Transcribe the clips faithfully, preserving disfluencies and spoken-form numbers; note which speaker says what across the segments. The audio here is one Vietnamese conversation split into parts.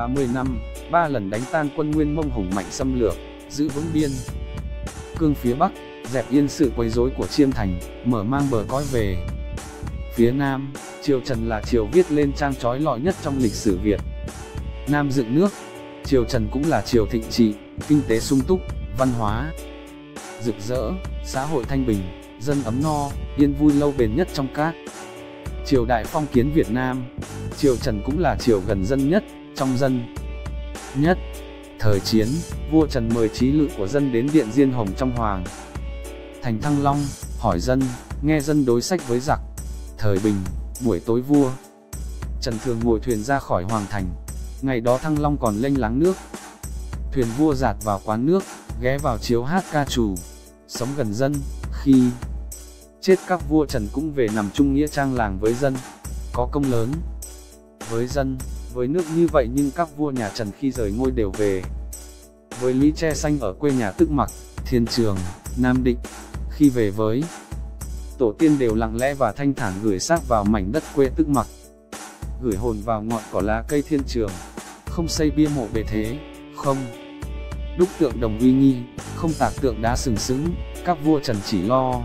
Speaker 1: ba mươi năm, ba lần đánh tan quân Nguyên Mông hùng mạnh xâm lược, giữ vững biên cương phía Bắc, dẹp yên sự quấy rối của Chiêm Thành, mở mang bờ cõi về. Phía Nam, triều Trần là triều viết lên trang chói lọi nhất trong lịch sử Việt Nam dựng nước. Triều Trần cũng là triều thịnh trị, kinh tế sung túc, văn hóa rực rỡ, xã hội thanh bình, dân ấm no, yên vui lâu bền nhất trong các triều đại phong kiến Việt Nam. Triều Trần cũng là triều gần dân nhất, trong dân nhất. Thời chiến, vua Trần mời trí lự của dân đến điện Diên Hồng trong Hoàng thành Thăng Long, hỏi dân, nghe dân đối sách với giặc. Thời bình, buổi tối vua Trần thường ngồi thuyền ra khỏi Hoàng thành. Ngày đó Thăng Long còn lênh láng nước. Thuyền vua dạt vào quán nước, ghé vào chiếu hát ca trù, sống gần dân. Khi chết các vua Trần cũng về nằm chung nghĩa trang làng với dân, có công lớn với dân, với nước như vậy. Nhưng các vua nhà Trần khi rời ngôi đều về với lũy tre xanh ở quê nhà Tức Mặc, Thiên Trường, Nam Định. Khi về với tổ tiên đều lặng lẽ và thanh thản gửi xác vào mảnh đất quê Tức Mặc, gửi hồn vào ngọn cỏ lá cây Thiên Trường. Không xây bia mộ bề thế, không đúc tượng đồng uy nghi, không tạc tượng đá sừng sững. Các vua Trần chỉ lo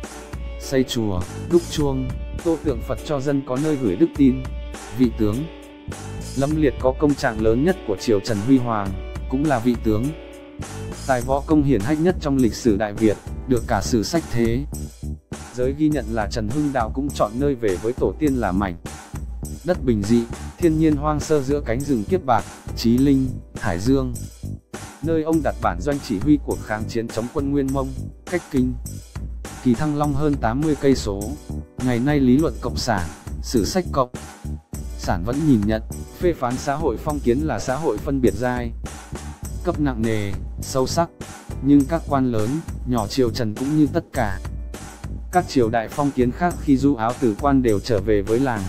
Speaker 1: xây chùa, đúc chuông, tô tượng Phật cho dân có nơi gửi đức tin. Vị tướng Lâm Liệt có công trạng lớn nhất của triều Trần Huy Hoàng, cũng là vị tướng tài võ công hiển hách nhất trong lịch sử Đại Việt, được cả sử sách thế giới ghi nhận là Trần Hưng Đạo cũng chọn nơi về với tổ tiên là mảnh đất bình dị, thiên nhiên hoang sơ giữa cánh rừng Kiếp Bạc, Chí Linh, Hải Dương, nơi ông đặt bản doanh chỉ huy cuộc kháng chiến chống quân Nguyên Mông, cách kinh Kỳ Thăng Long hơn tám mươi cây số. Ngày nay lý luận cộng sản, sử sách cộng sản vẫn nhìn nhận, phê phán xã hội phong kiến là xã hội phân biệt giai cấp nặng nề, sâu sắc. Nhưng các quan lớn, nhỏ triều Trần cũng như tất cả các triều đại phong kiến khác khi du áo từ quan đều trở về với làng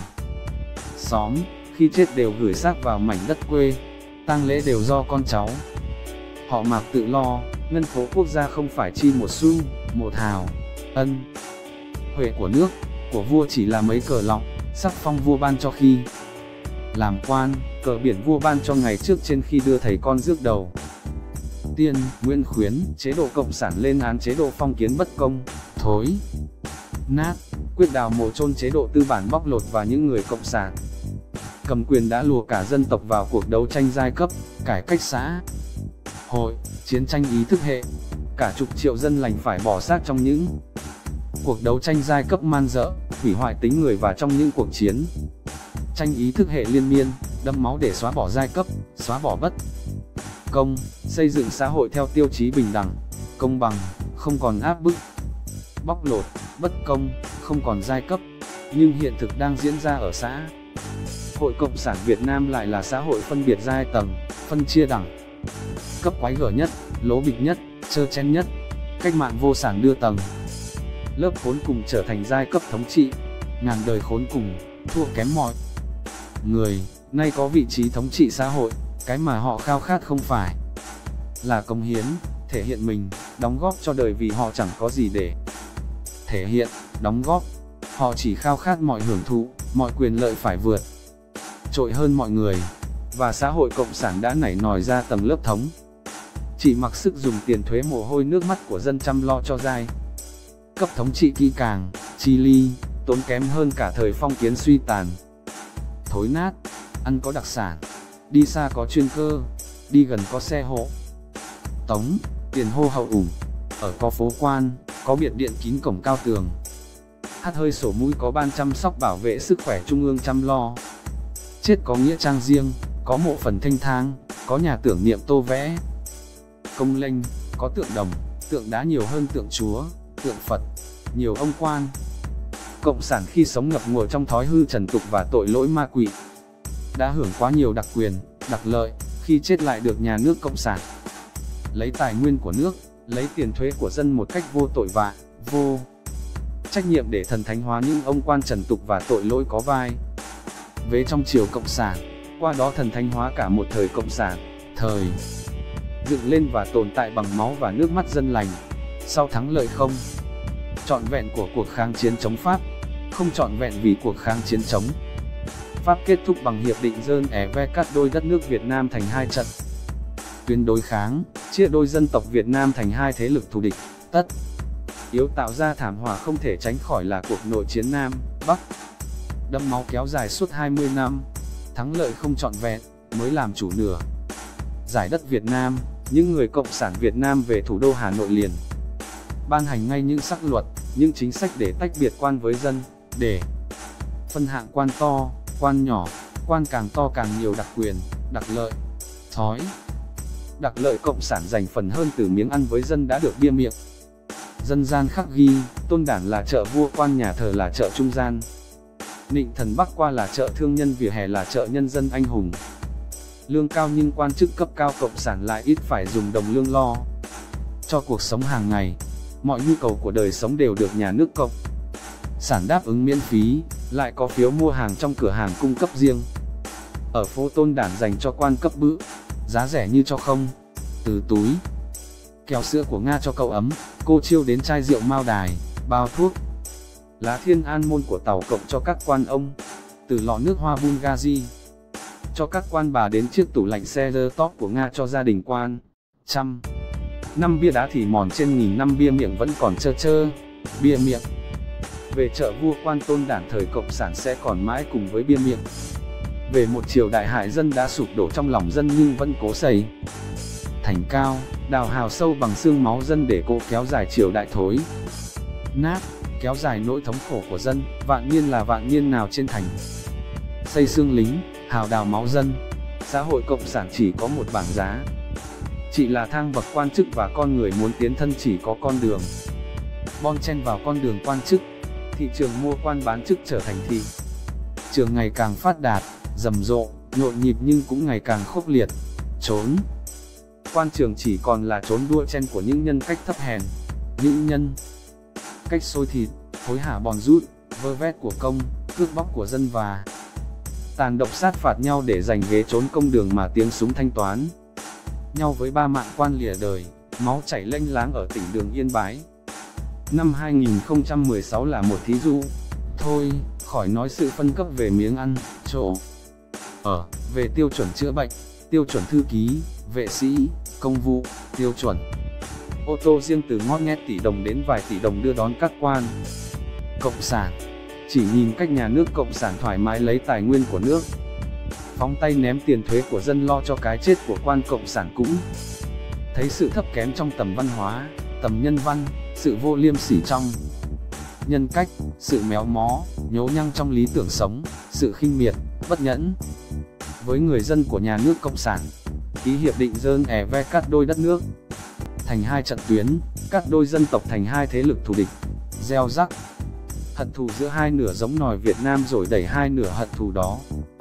Speaker 1: xóm, khi chết đều gửi xác vào mảnh đất quê, tang lễ đều do con cháu họ Mạc tự lo. Ngân khố quốc gia không phải chi một xu, một hào. Ân huệ của nước, của vua chỉ là mấy cờ lọng, sắc phong vua ban cho khi làm quan, cờ biển vua ban cho ngày trước trên khi đưa thầy con rước đầu tiên. Nguyễn Khuyến, chế độ cộng sản lên án chế độ phong kiến bất công, thối nát, quyết đào mồ chôn chế độ tư bản bóc lột và những người cộng sản cầm quyền đã lùa cả dân tộc vào cuộc đấu tranh giai cấp, cải cách xã hội, chiến tranh ý thức hệ. Cả chục triệu dân lành phải bỏ xác trong những cuộc đấu tranh giai cấp man dợ, hủy hoại tính người, và trong những cuộc chiến tranh ý thức hệ liên miên, đẫm máu để xóa bỏ giai cấp, xóa bỏ bất công, xây dựng xã hội theo tiêu chí bình đẳng, công bằng, không còn áp bức, bóc lột, bất công, không còn giai cấp. Nhưng hiện thực đang diễn ra ở xã hội cộng sản Việt Nam lại là xã hội phân biệt giai tầng, phân chia đẳng cấp quái gở nhất, lố bịch nhất, trơ chen nhất. Cách mạng vô sản đưa tầng lớp khốn cùng trở thành giai cấp thống trị, ngàn đời khốn cùng, thua kém mọi người. Nay có vị trí thống trị xã hội, cái mà họ khao khát không phải là cống hiến, thể hiện mình, đóng góp cho đời, vì họ chẳng có gì để thể hiện, đóng góp. Họ chỉ khao khát mọi hưởng thụ, mọi quyền lợi phải vượt trội hơn mọi người. Và xã hội cộng sản đã nảy nòi ra tầng lớp thống trị mặc sức dùng tiền thuế mồ hôi nước mắt của dân chăm lo cho giai cấp thống trị kỹ càng, chi ly, tốn kém hơn cả thời phong kiến suy tàn, thối nát. Ăn có đặc sản, đi xa có chuyên cơ, đi gần có xe hộ tống, tiền hô hậu ủng, ở có phố quan, có biệt điện kín cổng cao tường, hắt hơi sổ mũi có ban chăm sóc bảo vệ sức khỏe trung ương chăm lo. Chết có nghĩa trang riêng, có mộ phần thanh thang, có nhà tưởng niệm tô vẽ công lênh, có tượng đồng, tượng đá nhiều hơn tượng Chúa, tượng Phật, nhiều ông quan. Cộng sản khi sống ngập ngụa trong thói hư trần tục và tội lỗi ma quỷ, đã hưởng quá nhiều đặc quyền, đặc lợi, khi chết lại được nhà nước cộng sản lấy tài nguyên của nước, lấy tiền thuế của dân một cách vô tội vạ, vô trách nhiệm để thần thánh hóa những ông quan trần tục và tội lỗi có vai vế trong triều cộng sản, qua đó thần thánh hóa cả một thời cộng sản, thời dựng lên và tồn tại bằng máu và nước mắt dân lành. Sau thắng lợi không trọn vẹn của cuộc kháng chiến chống Pháp, không trọn vẹn vì cuộc kháng chiến chống Pháp kết thúc bằng hiệp định Geneva cắt đôi đất nước Việt Nam thành hai trận tuyến đối kháng, chia đôi dân tộc Việt Nam thành hai thế lực thù địch, tất yếu tạo ra thảm họa không thể tránh khỏi là cuộc nội chiến Nam, Bắc. Đẫm máu kéo dài suốt hai mươi năm, thắng lợi không trọn vẹn, mới làm chủ nửa giải đất Việt Nam, những người Cộng sản Việt Nam về thủ đô Hà Nội liền ban hành ngay những sắc luật, những chính sách để tách biệt quan với dân, để phân hạng quan to, quan nhỏ, quan càng to càng nhiều đặc quyền, đặc lợi, thói. Đặc lợi Cộng sản giành phần hơn từ miếng ăn với dân đã được bia miệng dân gian khắc ghi, Tôn Đản là chợ vua, quan nhà thờ là chợ trung gian, Nịnh Thần Bắc qua là chợ thương nhân, vỉa hè là chợ nhân dân anh hùng. Lương cao nhưng quan chức cấp cao Cộng sản lại ít phải dùng đồng lương lo cho cuộc sống hàng ngày. Mọi nhu cầu của đời sống đều được nhà nước Cộng sản đáp ứng miễn phí, lại có phiếu mua hàng trong cửa hàng cung cấp riêng. Ở phố Tôn Đản dành cho quan cấp bự, giá rẻ như cho không, từ túi kẹo sữa của Nga cho cậu ấm, cô chiêu đến chai rượu Mao Đài, bao thuốc lá Thiên An Môn của Tàu Cộng cho các quan ông, từ lọ nước hoa Bulgari cho các quan bà đến chiếc tủ lạnh Ceratops của Nga cho gia đình quan. Trăm năm bia đá thì mòn trên nghìn năm bia miệng vẫn còn trơ trơ, bia miệng. Về chợ vua quan Tôn Đản thời Cộng sản sẽ còn mãi cùng với bia miệng. Về một triều đại hại dân đã sụp đổ trong lòng dân nhưng vẫn cố xây thành cao, đào hào sâu bằng xương máu dân để cố kéo dài triều đại thối nát, kéo dài nỗi thống khổ của dân. Vạn niên là vạn niên nào trên thành xây xương lính, hào đào máu dân. Xã hội Cộng sản chỉ có một bảng giá, chỉ là thang bậc quan chức, và con người muốn tiến thân chỉ có con đường bon chen vào con đường quan chức. Thị trường mua quan bán chức trở thành thị trường ngày càng phát đạt, rầm rộ, nhộn nhịp nhưng cũng ngày càng khốc liệt. Trốn quan trường chỉ còn là trốn đua chen của những nhân cách thấp hèn, những nhân cách xôi thịt, hối hả bòn rút, vơ vét của công, cướp bóc của dân và tàn độc sát phạt nhau để giành ghế trốn công đường mà tiếng súng thanh toán nhau với ba mạng quan lìa đời, máu chảy lênh láng ở tỉnh Đường Yên Bái. Năm hai nghìn không trăm mười sáu là một thí dụ thôi, khỏi nói sự phân cấp về miếng ăn, chỗ ở, về tiêu chuẩn chữa bệnh, tiêu chuẩn thư ký, vệ sĩ, công vụ, tiêu chuẩn ô tô riêng từ ngót nghét tỷ đồng đến vài tỷ đồng đưa đón các quan Cộng sản. Chỉ nhìn cách nhà nước Cộng sản thoải mái lấy tài nguyên của nước, phóng tay ném tiền thuế của dân lo cho cái chết của quan Cộng sản cũng thấy sự thấp kém trong tầm văn hóa, tầm nhân văn, sự vô liêm sỉ trong nhân cách, sự méo mó, nhố nhăng trong lý tưởng sống, sự khinh miệt, bất nhẫn với người dân của nhà nước Cộng sản. Ký hiệp định Geneva cắt đôi đất nước thành hai trận tuyến, cắt đôi dân tộc thành hai thế lực thù địch, gieo rắc hận thù giữa hai nửa giống nòi Việt Nam, rồi đẩy hai nửa hận thù đó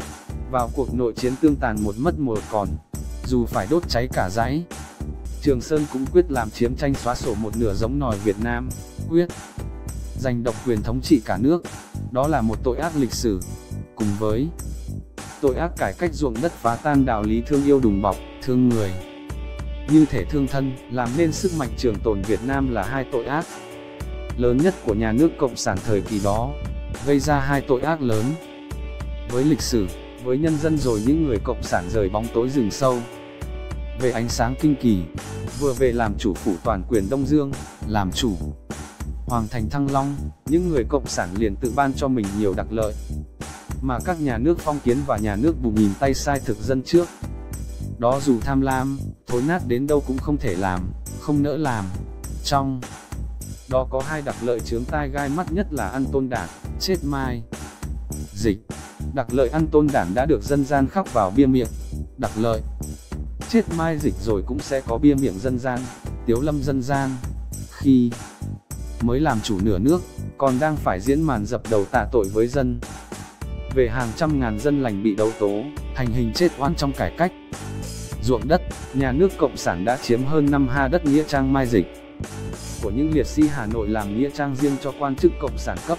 Speaker 1: vào cuộc nội chiến tương tàn một mất một còn. Dù phải đốt cháy cả dãy Trường Sơn cũng quyết làm chiến tranh xóa sổ một nửa giống nòi Việt Nam, quyết giành độc quyền thống trị cả nước. Đó là một tội ác lịch sử, cùng với tội ác cải cách ruộng đất phá tan đạo lý thương yêu đùm bọc, thương người như thể thương thân, làm nên sức mạnh trường tồn Việt Nam là hai tội ác lớn nhất của nhà nước Cộng sản thời kỳ đó, gây ra hai tội ác lớn với lịch sử, với nhân dân, rồi những người Cộng sản rời bóng tối rừng sâu về ánh sáng kinh kỳ, vừa về làm chủ phủ toàn quyền Đông Dương, làm chủ Hoàng thành Thăng Long. Những người Cộng sản liền tự ban cho mình nhiều đặc lợi mà các nhà nước phong kiến và nhà nước bù nhìn tay sai thực dân trước đó dù tham lam, thối nát đến đâu cũng không thể làm, không nỡ làm. Trong đó có hai đặc lợi chướng tai gai mắt nhất là ăn Tôn Đản, chết mai dịch. Đặc lợi ăn Tôn Đản đã được dân gian khắc vào bia miệng. Đặc lợi chết mai dịch rồi cũng sẽ có bia miệng dân gian, Tiếu Lâm dân gian. Khi mới làm chủ nửa nước, còn đang phải diễn màn dập đầu tạ tội với dân. Về hàng trăm ngàn dân lành bị đấu tố, hành hình chết oan trong cải cách ruộng đất, nhà nước Cộng sản đã chiếm hơn năm ha đất nghĩa trang mai dịch của những liệt sĩ Hà Nội làm nghĩa trang riêng cho quan chức Cộng sản cấp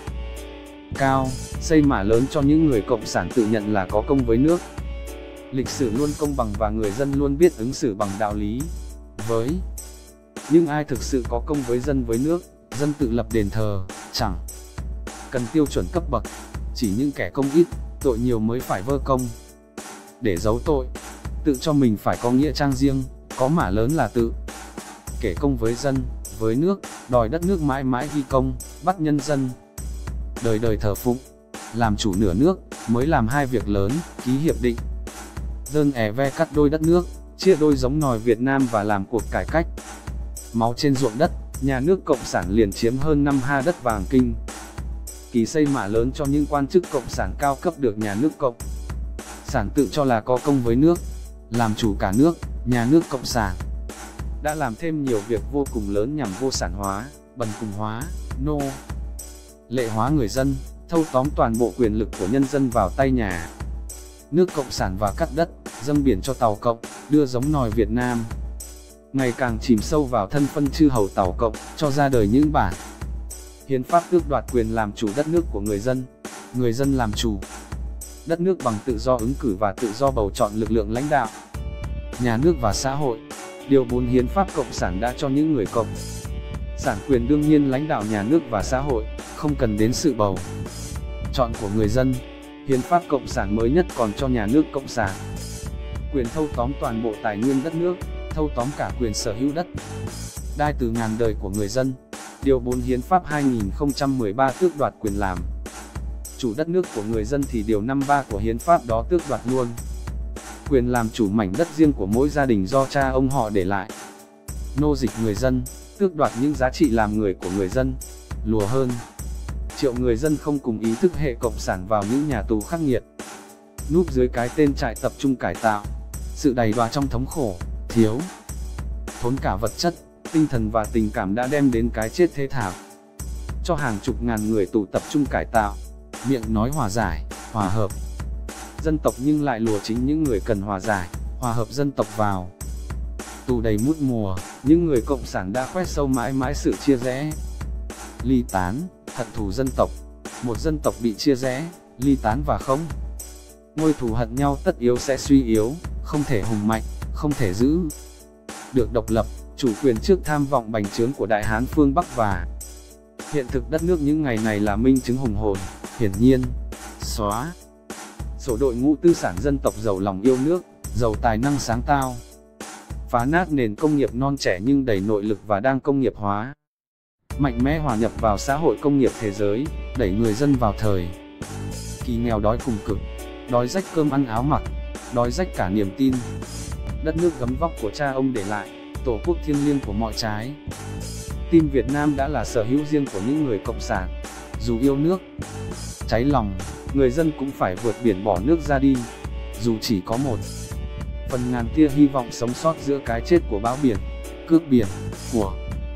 Speaker 1: cao, xây mả lớn cho những người Cộng sản tự nhận là có công với nước. Lịch sử luôn công bằng và người dân luôn biết ứng xử bằng đạo lý với nhưng ai thực sự có công với dân với nước. Dân tự lập đền thờ, chẳng cần tiêu chuẩn cấp bậc, chỉ những kẻ công ít, tội nhiều mới phải vơ công. Để giấu tội, tự cho mình phải có nghĩa trang riêng, có mả lớn là tự kể công với dân, với nước, đòi đất nước mãi mãi ghi công, bắt nhân dân đời đời thờ phụng, làm chủ nửa nước, mới làm hai việc lớn, ký hiệp định đơn è ve cắt đôi đất nước, chia đôi giống nòi Việt Nam và làm cuộc cải cách. Máu trên ruộng đất, nhà nước Cộng sản liền chiếm hơn năm ha đất vàng kinh. Kỳ xây mả lớn cho những quan chức Cộng sản cao cấp được nhà nước Cộng sản tự cho là có công với nước, làm chủ cả nước. Nhà nước Cộng sản đã làm thêm nhiều việc vô cùng lớn nhằm vô sản hóa, bần cùng hóa, nô lệ hóa người dân, thâu tóm toàn bộ quyền lực của nhân dân vào tay nhà nước Cộng sản và cắt đất, dâng biển cho Tàu Cộng, đưa giống nòi Việt Nam ngày càng chìm sâu vào thân phân chư hầu Tàu Cộng, cho ra đời những bản hiến pháp tước đoạt quyền làm chủ đất nước của người dân. Người dân làm chủ đất nước bằng tự do ứng cử và tự do bầu chọn lực lượng lãnh đạo nhà nước và xã hội. Điều bốn Hiến pháp Cộng sản đã cho những người Cộng sản quyền đương nhiên lãnh đạo nhà nước và xã hội, không cần đến sự bầu chọn của người dân. Hiến pháp Cộng sản mới nhất còn cho nhà nước Cộng sản quyền thâu tóm toàn bộ tài nguyên đất nước, thâu tóm cả quyền sở hữu đất đai từ ngàn đời của người dân. Điều bốn Hiến pháp hai nghìn không trăm mười ba tước đoạt quyền làm chủ đất nước của người dân thì điều năm mươi ba của hiến pháp đó tước đoạt luôn quyền làm chủ mảnh đất riêng của mỗi gia đình do cha ông họ để lại. Nô dịch người dân, tước đoạt những giá trị làm người của người dân. Lùa hơn triệu người dân không cùng ý thức hệ cộng sản vào những nhà tù khắc nghiệt, núp dưới cái tên trại tập trung cải tạo. Sự đầy đọa trong thống khổ, thiếu thốn cả vật chất, tinh thần và tình cảm đã đem đến cái chết thê thảm cho hàng chục ngàn người tù tập trung cải tạo. Miệng nói hòa giải, hòa hợp dân tộc nhưng lại lùa chính những người cần hòa giải, hòa hợp dân tộc vào tù đầy mút mùa. Những người cộng sản đã khoét sâu mãi mãi sự chia rẽ, ly tán, hận thù dân tộc. Một dân tộc bị chia rẽ, ly tán và không ngôi thù hận nhau tất yếu sẽ suy yếu, không thể hùng mạnh, không thể giữ được độc lập, chủ quyền trước tham vọng bành trướng của Đại Hán phương Bắc. Và hiện thực đất nước những ngày này là minh chứng hùng hồn. Hiển nhiên, xóa sổ đội ngũ tư sản dân tộc giàu lòng yêu nước, giàu tài năng sáng tạo, phá nát nền công nghiệp non trẻ nhưng đầy nội lực và đang công nghiệp hóa, mạnh mẽ hòa nhập vào xã hội công nghiệp thế giới, đẩy người dân vào thời kỳ nghèo đói cùng cực, đói rách cơm ăn áo mặc, đói rách cả niềm tin. Đất nước gấm vóc của cha ông để lại, tổ quốc thiêng liêng của mọi trái tim Việt Nam đã là sở hữu riêng của những người cộng sản. Dù yêu nước cháy lòng, người dân cũng phải vượt biển bỏ nước ra đi. Dù chỉ có một phần ngàn tia hy vọng sống sót giữa cái chết của bão biển, cướp biển, của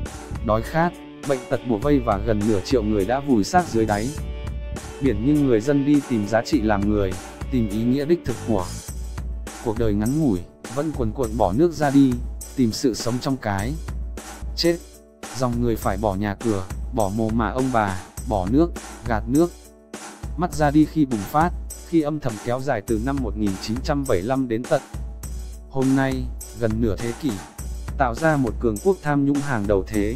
Speaker 1: đói khát, bệnh tật bủa vây và gần nửa triệu người đã vùi xác dưới đáy biển, nhưng người dân đi tìm giá trị làm người, tìm ý nghĩa đích thực của cuộc đời ngắn ngủi, vẫn cuồn cuộn bỏ nước ra đi, tìm sự sống trong cái chết. Dòng người phải bỏ nhà cửa, bỏ mồ mả ông bà, bỏ nước, gạt nước mắt ra đi khi bùng phát, khi âm thầm kéo dài từ năm một nghìn chín trăm bảy mươi lăm đến tận hôm nay, gần nửa thế kỷ, tạo ra một cường quốc tham nhũng hàng đầu thế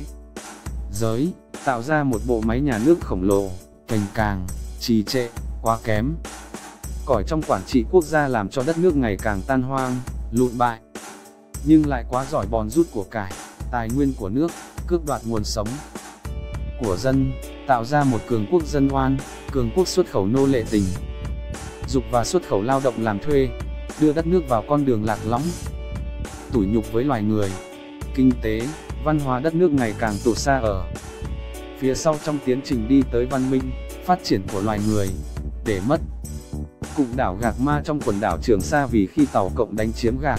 Speaker 1: giới, tạo ra một bộ máy nhà nước khổng lồ, cành càng, trì trệ, quá kém cỏi trong quản trị quốc gia, làm cho đất nước ngày càng tan hoang, lụn bại, nhưng lại quá giỏi bòn rút của cải, tài nguyên của nước, cướp đoạt nguồn sống của dân, tạo ra một cường quốc dân oan, cường quốc xuất khẩu nô lệ tình dục và xuất khẩu lao động làm thuê, đưa đất nước vào con đường lạc lõng, tủi nhục với loài người. Kinh tế, văn hóa đất nước ngày càng tụt xa ở phía sau trong tiến trình đi tới văn minh, phát triển của loài người. Để mất cụm đảo Gạc Ma trong quần đảo Trường Sa vì khi Tàu Cộng đánh chiếm Gạc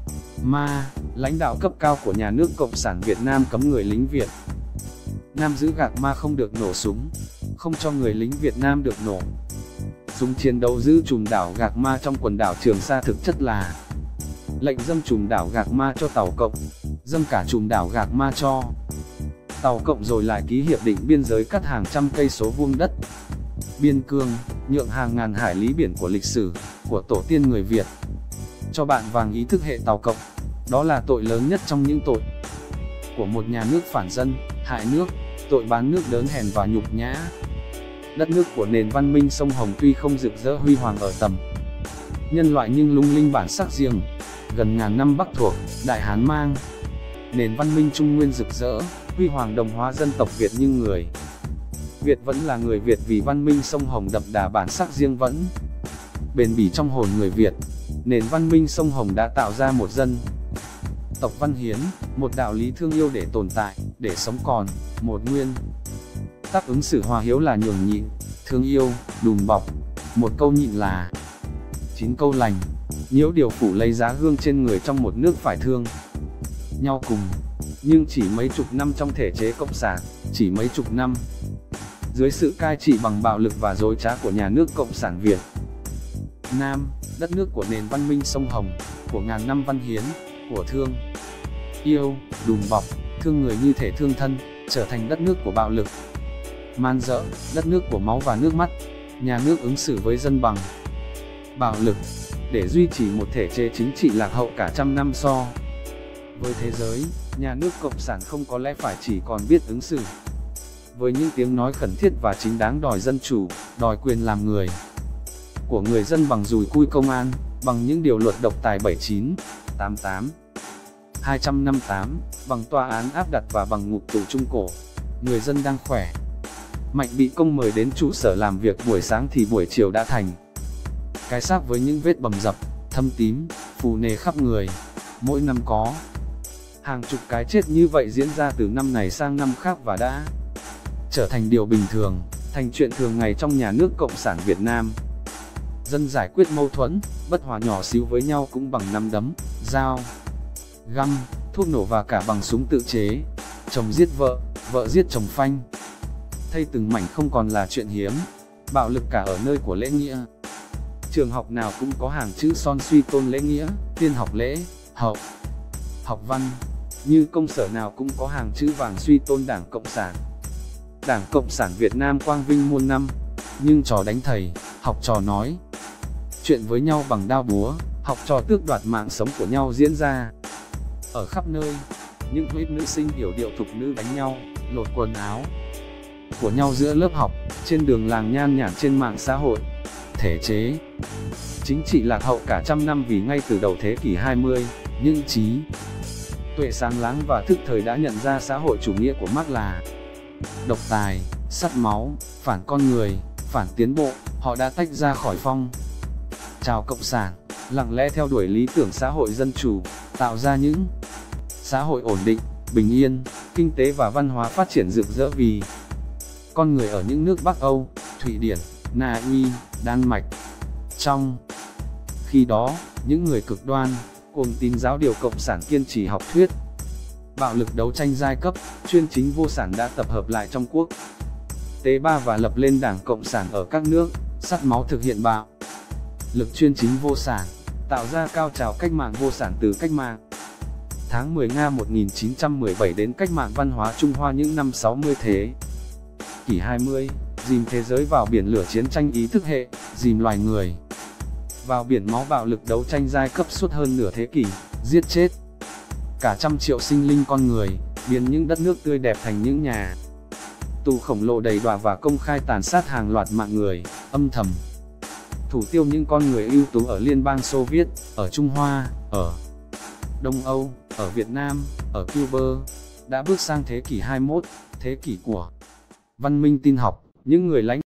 Speaker 1: Ma, lãnh đạo cấp cao của nhà nước Cộng sản Việt Nam cấm người lính Việt Nam giữ Gạc Ma không được nổ súng, không cho người lính Việt Nam được nổ súng chiến đấu giữ chùm đảo Gạc Ma trong quần đảo Trường Sa, thực chất là lệnh dâng chùm đảo Gạc Ma cho Tàu Cộng, dâng cả chùm đảo Gạc Ma cho Tàu Cộng, rồi lại ký hiệp định biên giới cắt hàng trăm cây số vuông đất biên cương, nhượng hàng ngàn hải lý biển của lịch sử, của tổ tiên người Việt cho bạn vàng ý thức hệ Tàu Cộng. Đó là tội lớn nhất trong những tội của một nhà nước phản dân, hại nước, tội bán nước đớn hèn và nhục nhã đất nước của nền văn minh sông Hồng tuy không rực rỡ huy hoàng ở tầm nhân loại nhưng lung linh bản sắc riêng. Gần ngàn năm Bắc thuộc, Đại Hán mang nền văn minh Trung Nguyên rực rỡ, huy hoàng đồng hóa dân tộc Việt, nhưng người Việt vẫn là người Việt vì văn minh sông Hồng đậm đà bản sắc riêng vẫn bền bỉ trong hồn người Việt. Nền văn minh sông Hồng đã tạo ra một dân tộc văn hiến, một đạo lý thương yêu để tồn tại, để sống còn, một nguyên tắc ứng xử hòa hiếu là nhường nhịn, thương yêu, đùm bọc, một câu nhịn là chín câu lành, nhiễu điều phủ lấy giá gương trên người trong một nước phải thương nhau cùng. Nhưng chỉ mấy chục năm trong thể chế cộng sản, chỉ mấy chục năm dưới sự cai trị bằng bạo lực và dối trá của nhà nước Cộng sản Việt Nam, đất nước của nền văn minh sông Hồng, của ngàn năm văn hiến, của thương yêu, đùm bọc, thương người như thể thương thân, trở thành đất nước của bạo lực, man dợ, đất nước của máu và nước mắt. Nhà nước ứng xử với dân bằng bạo lực, để duy trì một thể chế chính trị lạc hậu cả trăm năm so với thế giới. Nhà nước Cộng sản không có lẽ phải chỉ còn biết ứng xử với những tiếng nói khẩn thiết và chính đáng, đòi dân chủ, đòi quyền làm người của người dân bằng dùi cui công an, bằng những điều luật độc tài bảy chín, tám tám, hai trăm năm mươi tám, bằng tòa án áp đặt và bằng ngục tù trung cổ. Người dân đang khỏe mạnh bị công mời đến trụ sở làm việc buổi sáng thì buổi chiều đã thành cái xác với những vết bầm dập, thâm tím, phù nề khắp người. Mỗi năm có hàng chục cái chết như vậy diễn ra từ năm này sang năm khác và đã trở thành điều bình thường, thành chuyện thường ngày trong nhà nước Cộng sản Việt Nam. Dân giải quyết mâu thuẫn, bất hòa nhỏ xíu với nhau cũng bằng nắm đấm, dao, găm, thuốc nổ và cả bằng súng tự chế. Chồng giết vợ, vợ giết chồng phanh thay từng mảnh không còn là chuyện hiếm. Bạo lực cả ở nơi của lễ nghĩa. Trường học nào cũng có hàng chữ son suy tôn lễ nghĩa, tiên học lễ, hậu, học văn. Như công sở nào cũng có hàng chữ vàng suy tôn Đảng Cộng sản. Đảng Cộng sản Việt Nam quang vinh muôn năm. Nhưng trò đánh thầy, học trò nói chuyện với nhau bằng đao búa, học trò tước đoạt mạng sống của nhau diễn ra ở khắp nơi. Những clip nữ sinh yểu điệu thục nữ đánh nhau, lột quần áo của nhau giữa lớp học, trên đường làng, nhan nhản trên mạng xã hội. Thể chế chính trị lạc hậu cả trăm năm vì ngay từ đầu thế kỷ hai mươi, những trí tuệ sáng láng và thức thời đã nhận ra xã hội chủ nghĩa của Marx là độc tài, sắt máu, phản con người, phản tiến bộ. Họ đã tách ra khỏi phong trào cộng sản, lặng lẽ theo đuổi lý tưởng xã hội dân chủ, tạo ra những xã hội ổn định, bình yên, kinh tế và văn hóa phát triển rực rỡ vì con người ở những nước Bắc Âu, Thụy Điển, Na Uy, Đan Mạch. Trong khi đó, những người cực đoan, cuồng tín giáo điều cộng sản kiên trì học thuyết bạo lực đấu tranh giai cấp, chuyên chính vô sản đã tập hợp lại trong quốc tế ba và lập lên Đảng Cộng sản ở các nước, sắt máu thực hiện bạo lực chuyên chính vô sản, tạo ra cao trào cách mạng vô sản từ cách mạng tháng mười Nga một nghìn chín trăm mười bảy đến cách mạng văn hóa Trung Hoa những năm sáu mươi thế kỷ hai mươi, dìm thế giới vào biển lửa chiến tranh ý thức hệ, dìm loài người vào biển máu bạo lực đấu tranh giai cấp suốt hơn nửa thế kỷ, giết chết cả trăm triệu sinh linh con người, biến những đất nước tươi đẹp thành những nhà tù khổng lồ đầy đọa và công khai tàn sát hàng loạt mạng người, âm thầm thủ tiêu những con người ưu tú ở Liên bang Xô Viết, ở Trung Hoa, ở Đông Âu, ở Việt Nam, ở Cuba. Đã bước sang thế kỷ hai mươi mốt, thế kỷ của văn minh tin học, những người lãnh